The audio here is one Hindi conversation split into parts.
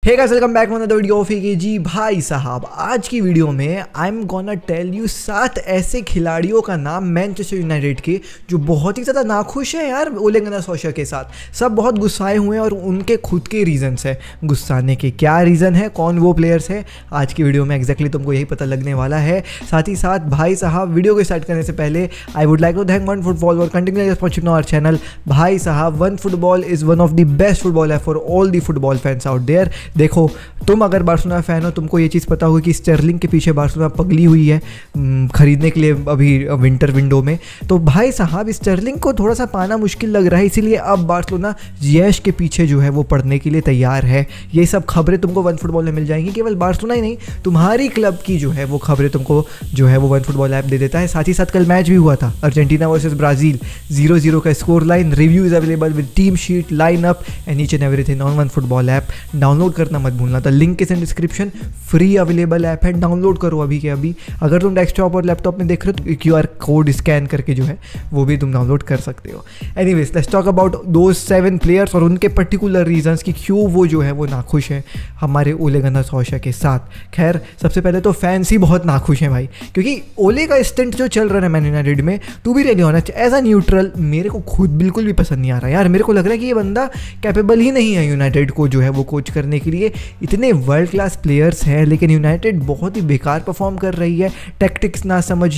Hey guys, welcome back to another video of जी भाई साहब। आज की वीडियो में I am gonna tell you 7 ऐसे खिलाड़ियों का नाम मैनचेस्टर यूनाइटेड के जो बहुत ही ज़्यादा नाखुश हैं यार ओले गुनार सोल्शायर के साथ। सब बहुत गुस्साए हुए हैं और उनके खुद के रीजंस है गुस्साने के। क्या रीज़न है, कौन वो प्लेयर्स है, आज की वीडियो में एग्जैक्टली तुमको यही पता लगने वाला है। साथ ही साथ भाई साहब, वीडियो को स्टार्ट करने से पहले I would like to thank one football और कंटिन्यू स्पॉन्सरशिप आवर चैनल। भाई साहब, one football is one of the best football है for all the football fans out there. देखो, तुम अगर बार्सिलोना फैन हो, तुमको ये चीज़ पता होगी कि स्टर्लिंग के पीछे बार्सिलोना पगली हुई है खरीदने के लिए अभी विंटर विंडो में। तो भाई साहब, स्टर्लिंग को थोड़ा सा पाना मुश्किल लग रहा है, इसीलिए अब बार्सिलोना जिएश के पीछे जो है वो पड़ने के लिए तैयार है। ये सब खबरें तुमको वन फुटबॉल में मिल जाएंगी। केवल बार्सिलोना ही नहीं, तुम्हारी क्लब की जो है वो खबरें तुमको जो है वो वन फुटबॉल ऐप दे देता है। साथ ही साथ कल मैच भी हुआ था, अर्जेंटीना वर्सेस ब्राज़ील, 0-0 का score line. Review is available with team sheet, line up and each and everything on one football app. Download करना मत भूलना, तो link is in description. Free available app है, डाउनलोड करो अभी के अभी। अगर तुम डेस्कटॉप और लैपटॉप में देख रहे हो तो QR कोड स्कैन करके जो है वो भी तुम डाउनलोड कर सकते हो। Anyways, let's talk about those 7 players और उनके पर्टिकुलर रीजंस कि क्यों वो जो है वो नाखुश है हमारे ओले गुनार सोल्शायर के साथ। खैर, सबसे पहले तो फैंस ही बहुत नाखुश हैं भाई, क्योंकि ओले का स्टंट जो चल रहा है मैन यूनाइटेड में, to be really honest as a neutral, मेरे को खुद बिल्कुल भी पसंद नहीं आ रहा यार। मेरे को लग रहा है कि ये बंदा कैपेबल ही नहीं है यूनाइटेड को जो है वो कोच करने के लिए। इतने वर्ल्ड क्लास प्लेयर्स हैं लेकिन यूनाइटेड बहुत ही बेकार परफॉर्म कर रही है। टैक्टिक्स ना समझ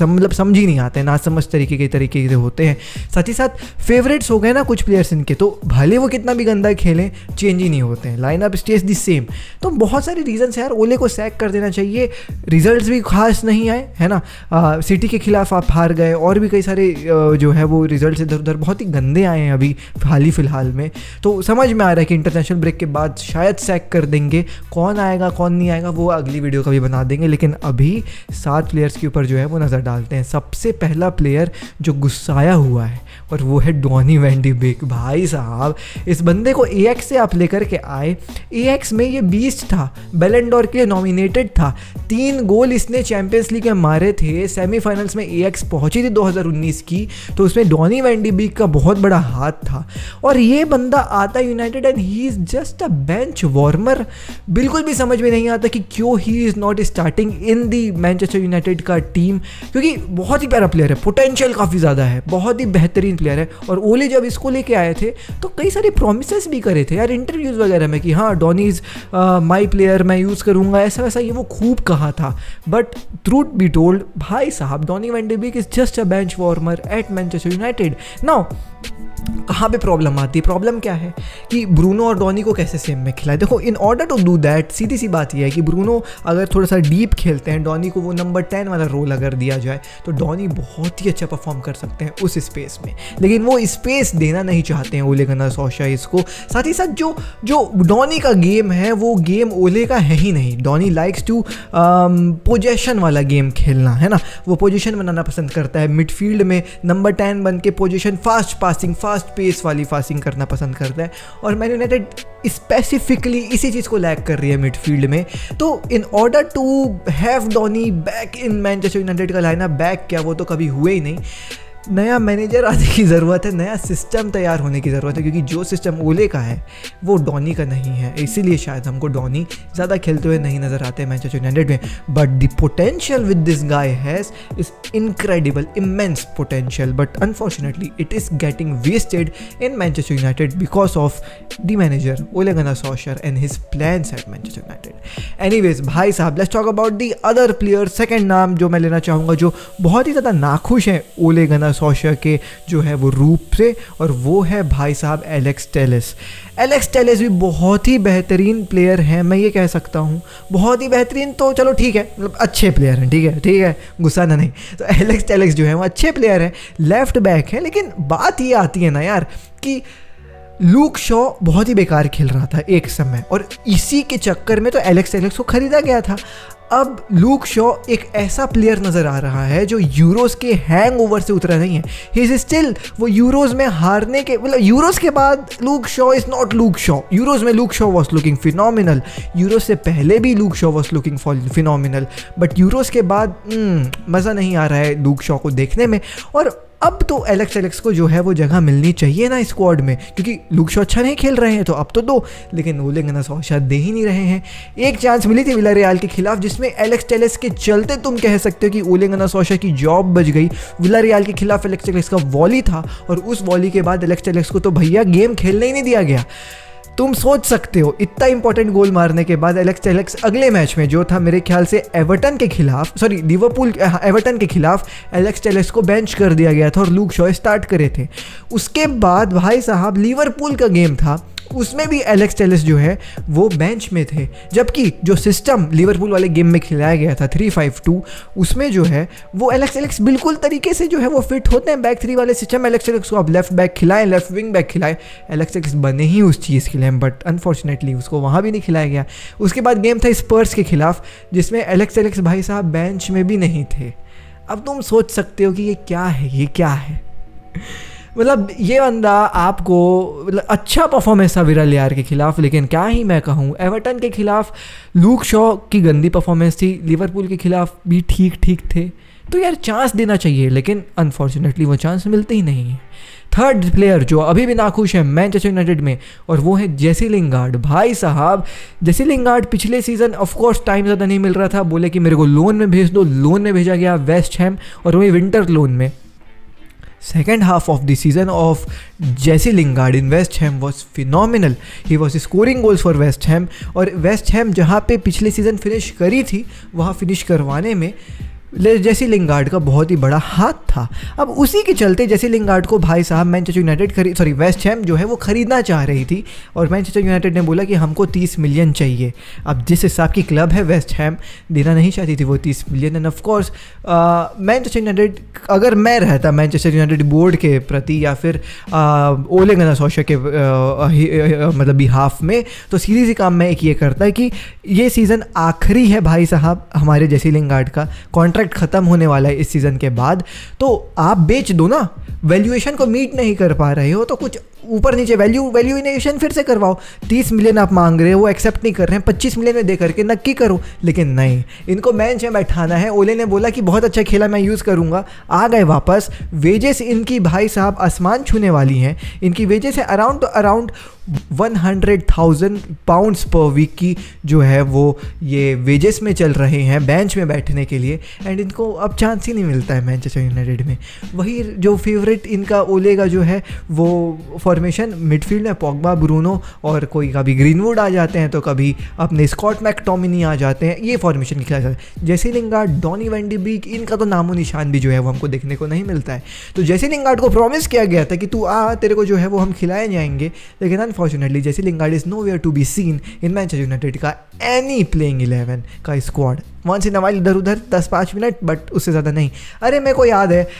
ही नहीं आते, ना समझ तरीके से होते हैं। साथ ही साथ फेवरेट्स हो गए ना कुछ प्लेयर्स इनके, तो भले वो कितना भी गंदा खेलें चेंज ही नहीं होते हैं, line up stays the same. तो बहुत सारे रीजंस हैं यार, ओले को सैक कर देना चाहिए। रिजल्ट्स भी खास नहीं आए है ना, सिटी के खिलाफ आप हार गए, और भी कई सारे जो है वो रिजल्ट्स इधर उधर बहुत ही गंदे आए हैं अभी हाल ही फिलहाल में। तो समझ में आ रहा है कि इंटरनेशनल ब्रेक के बाद शायद सैक कर देंगे। कौन आएगा कौन नहीं आएगा वो अगली वीडियो का भी बना देंगे, लेकिन अभी 7 प्लेयर्स के ऊपर जो है वो नज़र डालते हैं। सबसे पहला प्लेयर जो गुस्साया हुआ है और वो है डॉनी वैन डी बेक। भाई साहब, इस बंदे को AX से आप लेकर के आए, AX में ये बीस्ट था, बैलन डोर के लिए नॉमिनेटेड था, 3 गोल इसने चैंपियंस लीग में मारे थे। सेमीफाइनल्स में AX पहुंची थी 2019 की, तो उसमें डॉनी वैन डी बेक का बहुत बड़ा हाथ था। और ये बंदा आता United and he is just a bench warmer. बिल्कुल भी समझ में नहीं आता कि क्यों he is not starting in the Manchester United का टीम, क्योंकि बहुत ही प्यारा प्लेयर है, पोटेंशियल काफ़ी ज़्यादा है, बहुत ही बेहतरीन प्लेयर है। और ओले जब इसको लेके आए थे तो कई सारे प्रोमिसेस भी करे थे यार इंटरव्यूज़ वगैरह में कि हाँ डॉनी इज़ माई प्लेयर, मैं यूज़ करूँगा, ऐसा वैसा ये वो खूब कहा था। बट ट्रूथ बी टोल्ड भाई साहब, Donny van de Beek is just a bench warmer at Manchester United. Now कहाँ पे प्रॉब्लम आती है? प्रॉब्लम क्या है कि ब्रूनो और डॉनी को कैसे सेम में खिलाए। देखो, in order to do that, सीधी सी बात यह है कि ब्रूनो अगर थोड़ा सा डीप खेलते हैं, डॉनी को वो नंबर 10 वाला रोल अगर दिया जाए तो डॉनी बहुत ही अच्छा परफॉर्म कर सकते हैं उस स्पेस में, लेकिन वो स्पेस देना नहीं चाहते हैं ओले गुनार सोल्शायर इसको। साथ ही साथ जो डॉनी का गेम है वो गेम ओले का है ही नहीं। डॉनी लाइक्स टू पोजीशन वाला गेम खेलना, है ना, वो पोजीशन बनाना पसंद करता है। मिडफील्ड में नंबर 10 बन के position, fast passing, fast pace वाली पासिंग करना पसंद करता है। और मैन यूनाइटेड स्पेसिफिकली इसी चीज़ को लैक कर रही है मिडफील्ड में। तो in order to have Donny back in Manchester United का लाइनअप, बैक क्या, वो तो कभी हुए ही नहीं। नया मैनेजर आने की ज़रूरत है, नया सिस्टम तैयार होने की ज़रूरत है, क्योंकि जो सिस्टम ओले का है वो डॉनी का नहीं है। इसीलिए शायद हमको डॉनी ज़्यादा खेलते हुए नहीं नज़र आते हैं मैनचेस्टर यूनाइटेड में। But the potential with this guy has is incredible, immense potential, but unfortunately it is getting wasted in Manchester United because of the manager Ole Gunnar Solskjaer and his plans at Manchester United. Anyways भाई साहब, let's talk about the other player. Second नाम जो मैं लेना चाहूँगा जो बहुत ही ज़्यादा नाखुश है ओले गुनार सोल्शायर के जो है वो रूप से, और वो है भाई साहब एलेक्स टेलेस। एलेक्स टेलेस भी बहुत ही बेहतरीन प्लेयर हैं, मैं ये कह सकता हूँ। बहुत ही बेहतरीन तो चलो ठीक है, मतलब अच्छे प्लेयर हैं, ठीक है, गुस्सा ना नहीं। तो एलेक्स टेलेस जो है वो अच्छे प्लेयर हैं, लेफ्ट बैक है, लेकिन बात ये आती है ना यार कि लूक शॉ बहुत ही बेकार खेल रहा था एक समय, और इसी के चक्कर में तो एलेक्स टेलेस को खरीदा गया था। अब लूक शॉ एक ऐसा प्लेयर नज़र आ रहा है जो यूरोस के हैंगओवर से उतरा नहीं है। ही इज स्टिल वो यूरोस में हारने के, मतलब यूरोस के बाद Luke Shaw is not Luke Shaw. Euros में Luke Shaw was looking phenomenal, Euros से पहले भी Luke Shaw was looking phenomenal, but Euros के बाद मज़ा नहीं आ रहा है लूक शॉ को देखने में। और अब तो एलेक्स को जो है वो जगह मिलनी चाहिए ना स्क्वाड में, क्योंकि लूक शॉ अच्छा नहीं खेल रहे हैं तो अब तो दो, लेकिन ओले गनर सोल्शायर दे ही नहीं रहे हैं। एक चांस मिली थी विलारियल के खिलाफ जिसमें एलेक्स टेलेस के चलते तुम कह सकते हो कि ओले गनर सोल्शायर की जॉब बच गई। विलारियल के खिलाफ एलेक्स टेलेस का वॉली था और उस वॉली के बाद एलेक्स टेलेस को तो भैया गेम खेलने ही नहीं दिया गया। तुम सोच सकते हो इतना इंपॉर्टेंट गोल मारने के बाद एलेक्स टेलेस अगले मैच में जो था मेरे ख्याल से एवर्टन के खिलाफ एलेक्स टेलेस को बेंच कर दिया गया था और लूक शॉ स्टार्ट करे थे। उसके बाद भाई साहब लिवरपूल का गेम था, उसमें भी एलेक्स टेलेस जो है वो बेंच में थे, जबकि जो सिस्टम लिवरपूल वाले गेम में खिलाया गया था 3-5-2 उसमें जो है वो एलेक्स टेलेस बिल्कुल तरीके से जो है वो फिट होते हैं। बैक 3 वाले सिस्टम एलेक्स टेलेस को आप लेफ्ट बैक खिलाएं, लेफ्ट विंग बैक खिलाएं, एलेक्स टेलेस बने ही उस चीज़ के लिए, बट अनफॉर्चुनेटली उसको वहाँ भी नहीं खिलाया गया। उसके बाद गेम था स्पर्स के खिलाफ जिसमें एलेक्स टेलेस भाई साहब बेंच में भी नहीं थे। अब तुम सोच सकते हो कि ये क्या है मतलब ये बंदा आपको मतलब अच्छा परफॉर्मेंस था विलारियल के खिलाफ, लेकिन क्या ही मैं कहूँ। एवर्टन के खिलाफ लूक शॉ की गंदी परफॉर्मेंस थी, लिवरपूल के खिलाफ भी ठीक थे। तो यार चांस देना चाहिए, लेकिन अनफॉर्चुनेटली वो चांस मिलते ही नहीं है। थर्ड प्लेयर जो अभी भी नाखुश है मैनचेस्टर यूनाइटेड में, और वो है जेसी लिंगार्ड। भाई साहब जेसी लिंगार्ड पिछले सीज़न ऑफकोर्स टाइम ज़्यादा नहीं मिल रहा था, बोले कि मेरे को लोन में भेज दो, लोन में भेजा गया वेस्ट हैम और वही विंटर लोन में। Second half of the season of Jesse Lingard in West Ham was phenomenal. He was scoring goals for West Ham और West Ham जहाँ पे पिछले सीज़न फिनिश करी थी वहाँ फिनिश करवाने में जेसी लिंगार्ड का बहुत ही बड़ा हाथ था। अब उसी के चलते जेसी लिंगार्ड को भाई साहब मैनचेस्टर यूनाइटेड वेस्ट हैम जो है वो ख़रीदना चाह रही थी और मैनचेस्टर यूनाइटेड ने बोला कि हमको 30 मिलियन चाहिए। अब जिस हिसाब की क्लब है वेस्ट हैम देना नहीं चाहती थी वो 30 million. And of course Manchester United, अगर मैं रहता मैनचेस्टर यूनाइटेड बोर्ड के प्रति या फिर ओले गनर सोल्शायर के मतलब बिहाफ में, तो सीधी सी काम मैं एक ये करता है कि ये सीज़न आखिरी है भाई साहब हमारे जेसी लिंगार्ड का, कॉन्ट्रैक्ट खत्म होने वाला है इस सीज़न के बाद, तो आप बेच दो ना। वैल्यूएशन को मीट नहीं कर पा रहे हो तो कुछ ऊपर नीचे वैल्यूएशन फिर से करवाओ। 30 मिलियन आप मांग रहे हो, वो एक्सेप्ट नहीं कर रहे हैं, 25 मिलियन में दे करके नक्की करो, लेकिन नहीं, इनको बेंच में बैठाना है। ओले ने बोला कि बहुत अच्छा खेला, मैं यूज़ करूँगा, आ गए वापस। वेजेस इनकी भाई साहब आसमान छूने वाली हैं। इनकी वेजेस है अराउंड 100,000 पाउंड्स पर वीक की जो है वो ये वेजेस में चल रहे हैं बेंच में बैठने के लिए, एंड इनको अब चांस ही नहीं मिलता है मैनचेस्टर यूनाइटेड में। वही जो फेवरेट इनका ओले का जो है वो फॉर्मेशन मिडफील्ड में पॉग्बा, ब्रूनो और कोई कभी ग्रीनवुड आ जाते हैं तो कभी अपने स्कॉट मैकटोमिनी आ जाते हैं, ये फॉर्मेशन खेला जाता है। Jesse Lingard, Donny van de Beek, इनका तो नामो निशान भी जो है वो हमको देखने को नहीं मिलता है। तो जेसी लिंगार्ड को प्रॉमिस किया गया था कि तू आ, तेरे को जो है वो हम खिलाए जाएंगे, लेकिन unfortunately Jesse Lingard is nowhere to be seen in Manchester United का एनी प्लेइंग 11 का squad. Once in a while इधर उधर 10-5 मिनट, बट उससे ज़्यादा नहीं। अरे मेरे को याद है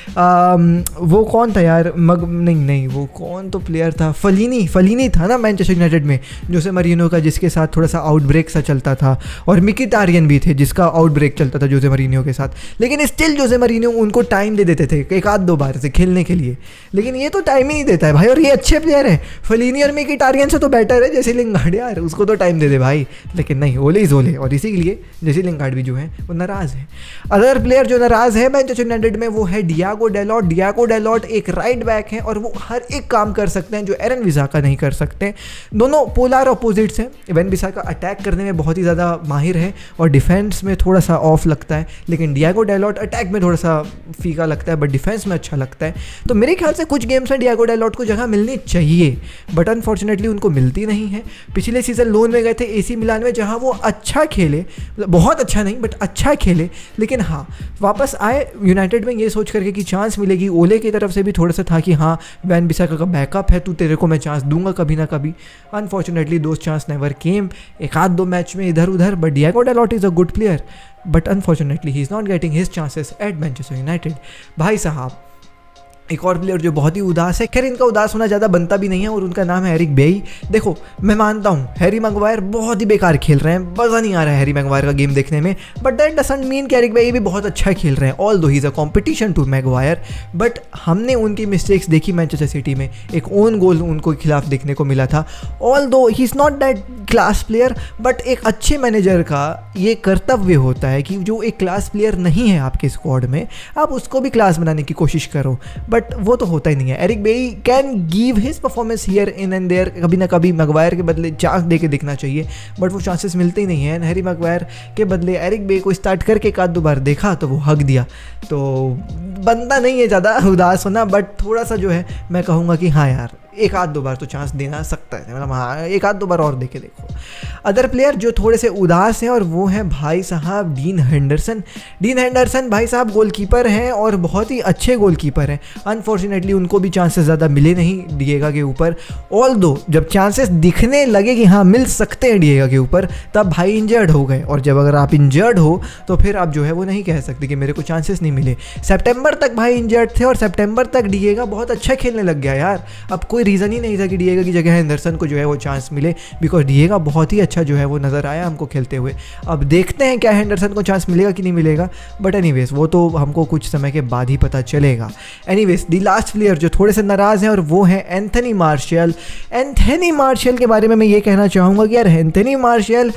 वो कौन था यार, नहीं वो कौन तो प्लेयर था, फलीनी था ना मैनचेस्टर यूनाइटेड में, जोसे मरीनो का, जिसके साथ थोड़ा सा आउटब्रेक सा चलता था, और मिकिटारियन भी थे जिसका आउटब्रेक चलता था जोसे मरीनो के साथ, लेकिन स्टिल जोसे मरीनो उनको टाइम दे देते थे 1-2 बार से खेलने के लिए, लेकिन ये तो टाइम ही नहीं देता है भाई। और ये अच्छे प्लेयर है, फलीनी और मिकिटारियन से तो बेटर है जेसी लिंगार्ड यार, उसको तो टाइम दे दे भाई, लेकिन नहीं, ओले इज ओले, और इसी के लिए जेसी लिंगार्ड भी जो है वो नाराज़ है। अदर प्लेयर जो नाराज़ है मैनचेस्टर यूनाइटेड में वो है डियागो डेलॉट एक राइट बैक है और वो हर एक काम कर सकते हैं जो एरन विसाका नहीं कर सकते। दोनों पोलर अपोजिट्स हैं। एरन विसाका अटैक करने में बहुत ही ज़्यादा माहिर है और डिफेंस में थोड़ा सा ऑफ लगता है, लेकिन डियागो डेलॉट अटैक में थोड़ा सा फीका लगता है बट डिफेंस में अच्छा लगता है। तो मेरे ख्याल से कुछ गेम्स में डियागो डेलॉट को जगह मिलनी चाहिए, बट अनफॉर्चुनेटली उनको मिलती नहीं है। पिछले सीज़न लोन में गए थे एसी मिलान में, जहाँ वो अच्छा खेले, बहुत अच्छा नहीं बट अच्छा खेले, लेकिन हाँ वापस आए यूनाइटेड में ये सोच करके कि चांस मिलेगी। ओले की तरफ से भी थोड़ा सा था कि हाँ वैन बिसाका का बैकअप है, तेरे को मैं चांस दूंगा कभी ना कभी। Unfortunately those chance never came, 1-2 match में इधर उधर, but Diogo Dalot is a good player, but unfortunately he is not getting his chances at Manchester United. भाई साहब एक और प्लेयर जो बहुत ही उदास है, खैर इनका उदास होना ज़्यादा बनता भी नहीं है, और उनका नाम है एरिक बेई। देखो मैं मानता हूँ हैरी मैगवायर बहुत ही बेकार खेल रहे हैं, मज़ा नहीं आ रहा है हैरी मैगवायर का गेम देखने में, बट दैट डजंट मीन कि एरिक बेई भी बहुत अच्छा खेल रहे हैं, although he is a competition to Maguire. But हमने उनकी मिस्टेक्स देखी मैनचेस्टर सिटी में, एक ओन गोल उनको खिलाफ देखने को मिला था। Although he is not that class player, but एक अच्छे मैनेजर का ये कर्तव्य होता है कि जो एक क्लास प्लेयर नहीं है आपके स्क्वाड में, आप उसको भी क्लास बनाने की कोशिश करो। बट वो तो होता ही नहीं है। Eric Bailly can give his performance here in and there, कभी ना कभी मैगवायर के बदले चांस दे के दिखना चाहिए, बट वो चांसेस मिलते ही नहीं है। हैरी मैगवायर के बदले एरिक बेई को स्टार्ट करके एक आध दो बार देखा तो वो हक दिया, तो बनता नहीं है ज़्यादा उदास होना, बट थोड़ा सा जो है मैं कहूँगा कि हाँ यार एक आध दो बार तो चांस देना सकता है, मतलब हाँ एक आध दो बार और देके देखो। अदर प्लेयर जो थोड़े से उदास हैं और वो हैं भाई साहब डीन हेंडरसन। डीन हेंडरसन भाई साहब गोलकीपर हैं और बहुत ही अच्छे गोलकीपर हैं। अनफॉर्चुनेटली उनको भी चांसेस ज़्यादा मिले नहीं डिएगा के ऊपर, ऑल दो जब चांसेस दिखने लगे कि हाँ मिल सकते हैं डिएगा के ऊपर, तब भाई इंजर्ड हो गए। और जब अगर आप इंजर्ड हो तो फिर आप जो है वो नहीं कह सकते कि मेरे को चांसेस नहीं मिले। सितंबर तक भाई इंजर्ड थे और सितंबर तक डिएगा बहुत अच्छा खेलने लग गया यार। अब कोई रीज़न ही नहीं था कि डिएगा की जगह हेंडरसन को जो है वो चांस मिले, बिकॉज डिएगा बहुत ही अच्छा जो है वो नज़र आया हमको खेलते हुए। अब देखते हैं क्या हेंडरसन को चांस मिलेगा कि नहीं मिलेगा, बट एनीवेज वो तो हमको कुछ समय के बाद ही पता चलेगा। एनीवेज द लास्ट प्लेयर जो थोड़े से नाराज़ हैं और वो है एंथनी मार्शियल। एंथनी मार्शियल के बारे में मैं ये कहना चाहूँगा कि यार एंथनी मार्शियल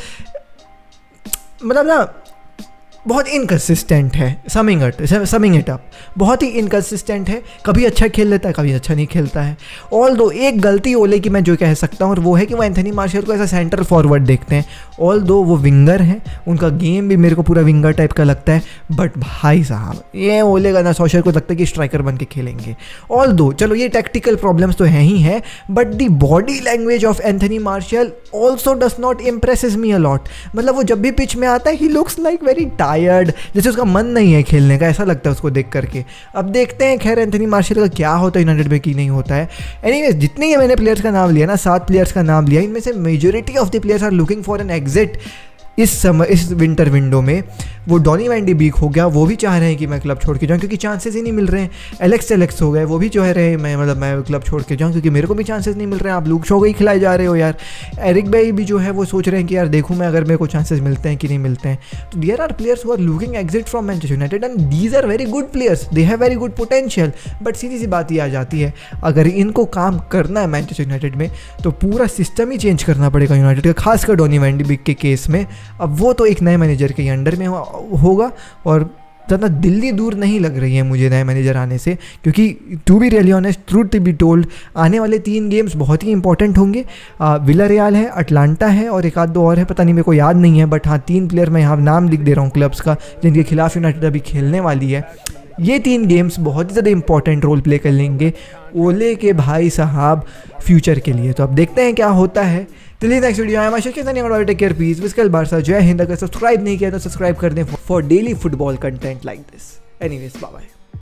मतलब ना बहुत इनकन्सिस्टेंट है, समिंग इट अप, बहुत ही इनकन्सिस्टेंट है। कभी अच्छा खेल लेता है, कभी अच्छा नहीं खेलता है। ऑल दो एक गलती ओले की मैं जो कह सकता हूँ और वो है कि वो एंथनी मार्शियल को ऐसा सेंटर फॉरवर्ड देखते हैं। ऑल दो वो विंगर हैं, उनका गेम भी मेरे को पूरा विंगर टाइप का लगता है, बट भाई साहब ये ओले गनर सोल्शर को लगता है कि स्ट्राइकर बन के खेलेंगे। ऑल दो चलो ये टेक्टिकल प्रॉब्लम्स तो हैं ही हैं, but the body language of Anthony Martial also does not impresses me a lot. मतलब वो जब भी पिच में आता है he looks like very tired, जैसे उसका मन नहीं है खेलने का, ऐसा लगता है उसको देख करके। अब देखते हैं खैर एंथनी मार्शियल का क्या होता है यूनाइटेड में कि नहीं होता है। एनीवेज जितने ये मैंने प्लेयर्स का नाम लिया ना, 7 प्लेयर्स का नाम लिया, इनमें से majority of the players are looking for an exit इस विंटर विंडो में। वो डॉनी वैन डी बीक हो गया, वो भी चाह रहे हैं कि मैं क्लब छोड़ के जाऊँ क्योंकि चांसेस ही नहीं मिल रहे हैं। एलेक्स हो गए, वो भी चाह रहे हैं मैं क्लब छोड़ के जाऊँ क्योंकि मेरे को भी चांसेस नहीं मिल रहे हैं। आप लूक शो को ही खिलाए जा रहे हो यार। एरिक बेई भी जो है वो सोच रहे हैं कि यार देखूँ मैं अगर मेरे को चांसेस मिलते हैं कि नहीं मिलते हैं। तो there are players who are looking exit from Manchester United and these are very good players, they have very good potential. But सीधी सी बात ये आ जाती है, अगर इनको काम करना है मैनचेस्टर यूनाइटेड में तो पूरा सिस्टम ही चेंज करना पड़ेगा यूनाइटेड का, खासकर डॉनी वैन डी बीक के केस में। अब वो तो एक नए मैनेजर के अंडर में होगा और ज़्यादा दिल्ली दूर नहीं लग रही है मुझे नए मैनेजर आने से, क्योंकि to be really honest, truth to be told, आने वाले 3 गेम्स बहुत ही इंपॉर्टेंट होंगे। विलारियल है, अटलांटा है और एक आध दो और है, पता नहीं मेरे को याद नहीं है, बट हाँ 3 प्लेयर मैं यहाँ नाम लिख दे रहा हूँ क्लब्स का जिनके खिलाफ यूनाइटेड अभी खेलने वाली है। ये 3 गेम्स बहुत ही ज़्यादा इंपॉर्टेंट रोल प्ले कर लेंगे ओले के भाई साहब फ्यूचर के लिए। तो अब देखते हैं क्या होता है। चलिए नेक्स्ट वीडियो आया माशा take care peace Visca Barca. जय हिंद। अगर सब्सक्राइब नहीं किया तो सब्सक्राइब कर दें for daily football content like this. Anyways bye bye.